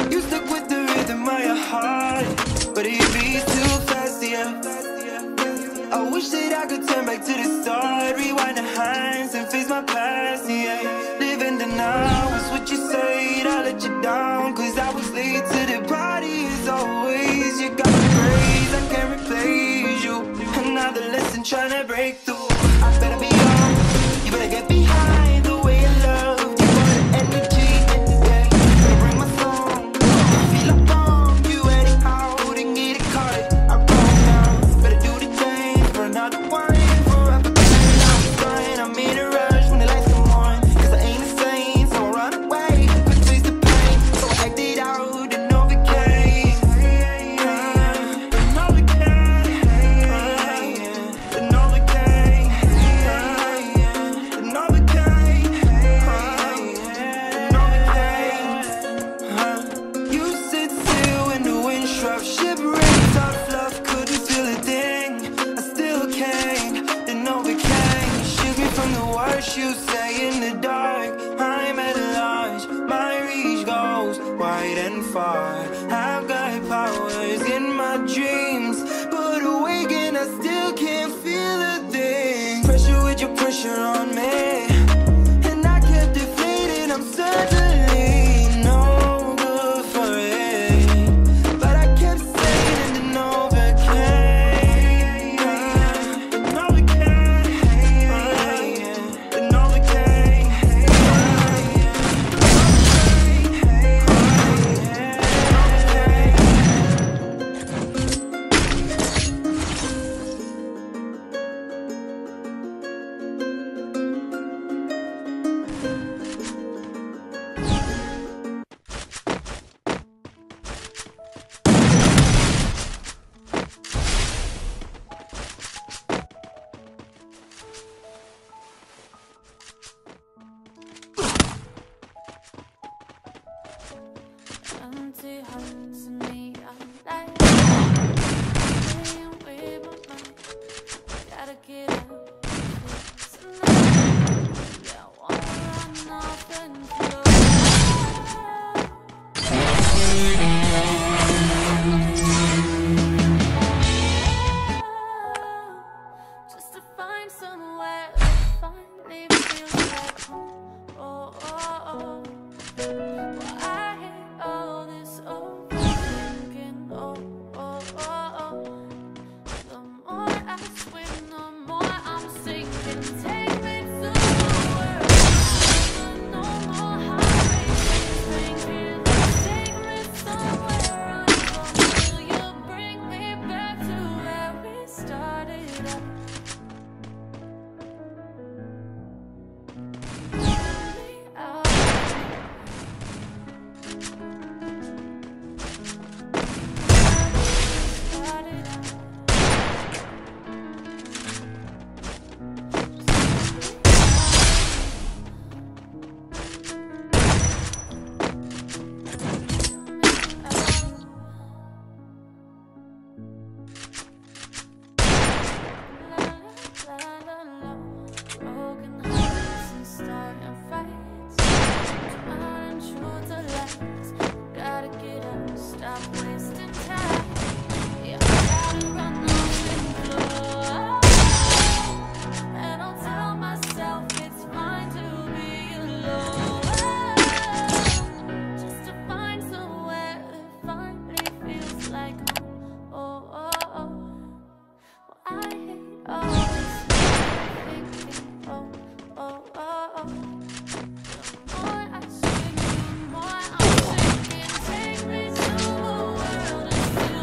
You stuck with the rhythm of your heart, but it beats too fast, yeah. I wish that I could turn back to the start, rewind the hands and face my past, yeah. Living the now is what you said, I let you down, cause I was late to the party as always. You got me praise, I can't replace you. Another lesson trying to break through. I better be on, you better get behind the way I love. You got the energy, yeah. Better bring my song, feel like bomb. You anyhow, didn't get it caught. I wrong now, better do the change for another one. Forever I'm fine, I'm in a rush when the lights come on, cause I ain't the same, so I run away. Could taste the pain, so I act it out and overcame. You say in the dark, I'm at large. My reach goes wide and far. I've got powers in my dreams, but awake and I still can't feel a thing. Pressure with your pressure on me, and I kept deflating. I'm certainly no good for it, but I kept saying it and overcame. Empty hearts and neon lights, playing with my mind. Gotta get out tonight. Yeah, I wanna run off and flow. Just to find somewhere that finally feels like home. Oh, oh, oh. Well, I hate all this overthinking. Oh, oh, oh, oh. The more I swim, the more I'm sinking. Take me to the world, no more heart racing, thinking. Take me somewhere until you bring me back to where we started out. Broken hearts and starting fights, trying to lies. Gotta get up, stop wasting time. Yeah, I gotta run off and flow. And I'll tell myself it's fine to be alone, just to find somewhere that finally feels like home. Oh, oh, oh. Well, I hate all this thinking. Oh, oh, oh, oh. The more I swim, the more I'm sinking. Take me to a world of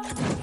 heart.